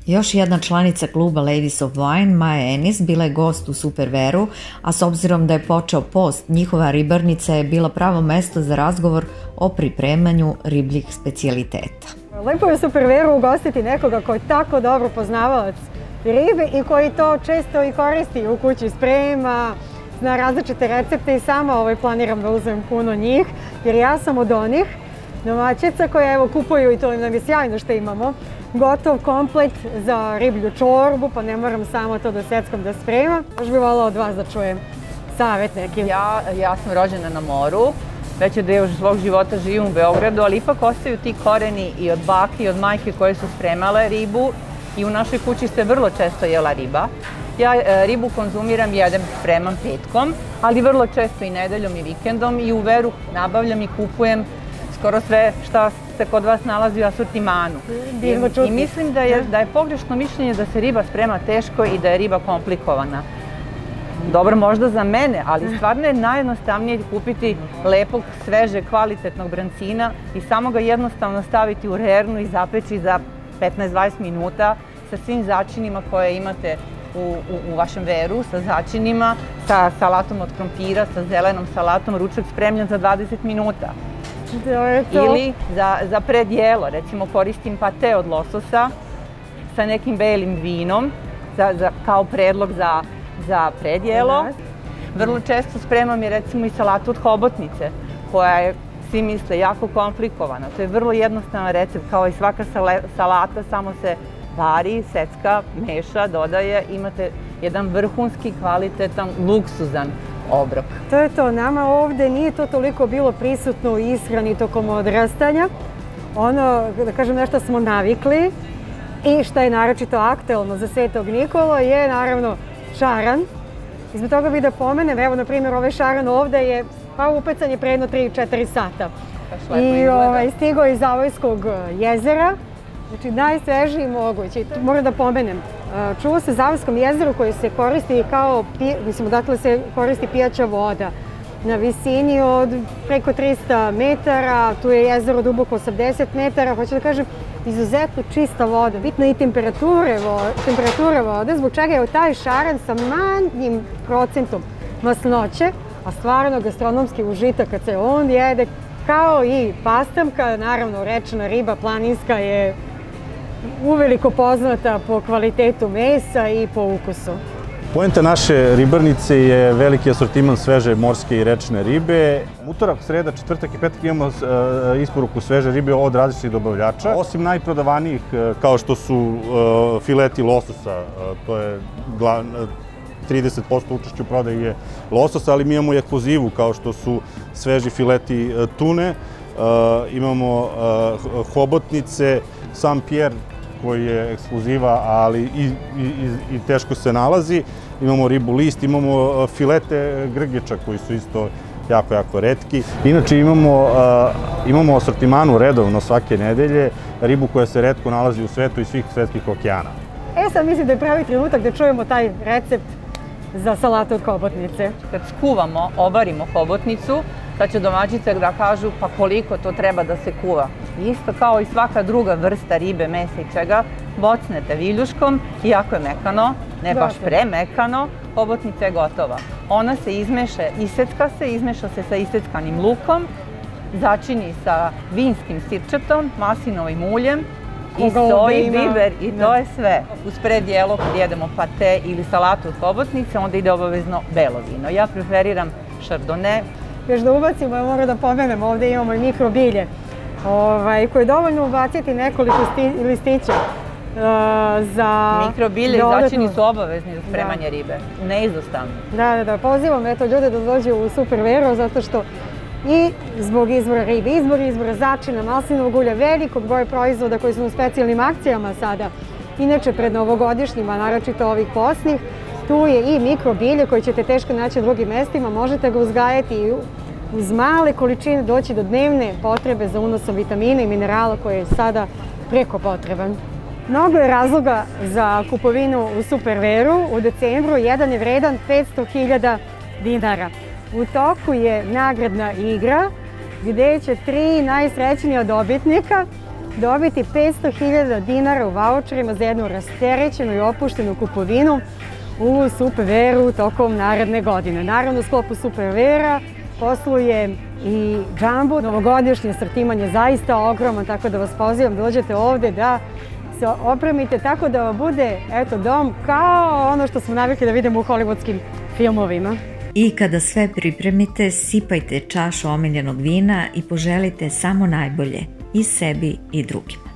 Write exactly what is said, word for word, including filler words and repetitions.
Još jedna članica kluba Ladies of Wine, Maja Enis, bila je gost u Superveru, a s obzirom da je počeo post, njihova ribarnica je bila pravo mesto za razgovor o pripremanju ribljih specijaliteta. Lepo je u Superveru ugostiti nekoga koji je tako dobro poznavalac ribe i koji to često i koristi u kući, sprema, zna različite recepte i sama ovaj, planiram da uzmem puno njih, jer ja sam od onih domaćica koje evo kupuju, i to nam je sjajno što imamo, gotov komplet za riblju čorbu, pa ne moram samo to da seckam da spremam. Još bih voljela od vas da čujem savjet neki. Ja, ja sam rođena na moru, već je deo svog života živim u Beogradu, ali ipak ostaju ti koreni i od bake i od majke koje su spremale ribu i u našoj kući se vrlo često jela riba. Ja e, ribu konzumiram, jedem, spremam petkom, ali vrlo često i nedeljom i vikendom i u Veru nabavljam i kupujem skoro sve šta se kod vas nalazi u asortimanu. I, i mislim da je, da je pogrešno mišljenje da se riba sprema teško i da je riba komplikovana. Dobro, možda za mene, ali stvarno je najjednostavnije kupiti lepog, svežeg, kvalitetnog brancina i samo ga jednostavno staviti u rernu i zapeći za petnaest do dvadeset minuta sa svim začinima koje imate u, u, u vašem Veru, sa začinima, sa salatom od krompira, sa zelenom salatom, ručak spremljen za dvadeset minuta. Ili za, za predjelo, recimo koristim pate od lososa sa nekim belim vinom za, za, kao predlog za, za predjelo. Vrlo često spremam i recimo i salatu od hobotnice, koja je, svi misle, jako komplikovana. To je vrlo jednostavan recept, kao i svaka salata, samo se vari, secka, meša, dodaje, imate jedan vrhunski, kvalitetan, luksuzan obrok. To je to. Nama ovde nije to toliko bilo prisutno u ishrani tokom odrastanja. Ono, da kažem, nešto smo navikli i šta je naročito aktuelno za Svetog Nikolu je naravno šaran. Izbog toga bih da pomenem, evo na primjer ovaj šaran ovde je, pa upecan je pre jedno tri do četiri sata. I ovaj, stigao iz Zavojskog jezera, znači najsvežiji mogući. Moram da pomenem, čuva se Zavojskom jezeru koji se koristi kao, mislim, dakle se koristi pijaća voda na visini od preko trista metara, tu je jezero duboko osamdeset metara, hoću da kažem, izuzetno čista voda, bitna i temperature vode, temperature vode, zbog čega je taj šaran sa manjim procentom masnoće, a stvarno gastronomski užitak kad se on jede, kao i pastrmka, naravno rečna riba planinska je uveliko poznata po kvalitetu mesa i po ukusu. Poenta naše ribarnice je veliki asortiman sveže morske i rečne ribe. Utorak, sreda, četvrtak i petak imamo isporuku sveže ribe od različitih dobavljača. Osim najprodavanijih, kao što su fileti lososa, to je trideset posto učešća u prodaji je lososa, ali mi imamo i ekskluzivu kao što su sveži fileti tune, imamo hobotnice, Saint-Pierre koji je ekskluziva, ali i, i, i teško se nalazi. Imamo ribu list, imamo filete grgeća koji su isto jako, jako retki. Inače imamo, imamo asortimanu redovno svake nedelje, ribu koja se retko nalazi u svetu i svih svetskih okeana. E sad mislim da je pravi trenutak da čujemo taj recept za salatu od hobotnice. Kad skuvamo, obarimo hobotnicu, sad će domaćice da kažu pa koliko to treba da se kuva. Isto kao i svaka druga vrsta ribe, mesa i čega, bocnete viljuškom, iako je mekano, ne baš premekano, hobotnica je gotova. Ona se izmeša, isecka se, izmeša se sa iseckanim lukom, začini sa vinskim sirčetom, maslinovim uljem, i soji, biber i to je sve. Uz predjelo kad jedemo pate ili salatu od hobotnice, onda ide obavezno belo vino. Ja preferiram šardone. Još da ubacimo, ja moram da pomenem, ovde imamo i mikrobilje koje je dovoljno ubaciti nekoliko listića za... Mikrobilje, začini su obavezni za spremanje ribe, neizostavno. Da, da, da, pozivam eto ljude da dođu u Superveru zato što i zbog izbora ribe, izbor izbora začina, maslinovog ulja, velikog broja proizvoda koji su u specijalnim akcijama sada, inače pred novogodišnjima, naročito ovih posnih, tu je i mikrobilje koje ćete teško naći u drugim mestima, možete ga uzgajati i uz male količine doći do dnevne potrebe za unosom vitamina i minerala koji je sada preko potreban. Mnogo je razloga za kupovinu u Superveru. U decembru jedan je vredan petsto hiljada dinara. U toku je nagradna igra gde će tri najsrećnija dobitnika dobiti petsto hiljada dinara u vaučerima za jednu rasterećenu i opuštenu kupovinu u Superveru tokom naredne godine. Naravno, u sklopu Supervera posluje i Jumbo. Novogodišnje asortiman je zaista ogroman, tako da vas pozivam da dođete ovde da se opremite tako da vam bude, eto, dom kao ono što smo navikli da vidimo u hollywoodskim filmovima. I kada sve pripremite, sipajte čašu omiljenog vina i poželite samo najbolje i sebi i drugima.